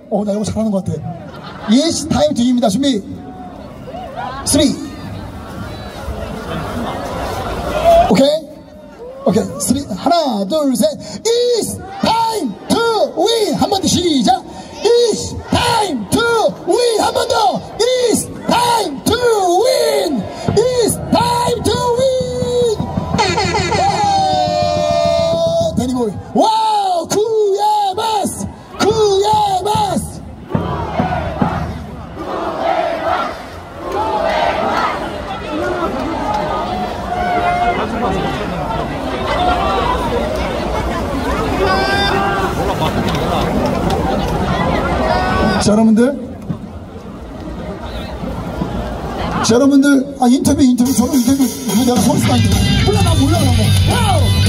나 이거 잘하는 것 같아. Yes, time to you입니다. 준비. 3. 오케이. 3. 하나, 둘, 셋. It's time to win. 한 번 더 시작. It's time to win. 한 번 더. It's time to win. It's time to win. 데니보이. 와우, 쿠에바스. 자, 여러분들, 인터뷰, 저는 인터뷰, 내가 선수가 인터뷰. 몰라, 나 몰라. 와우!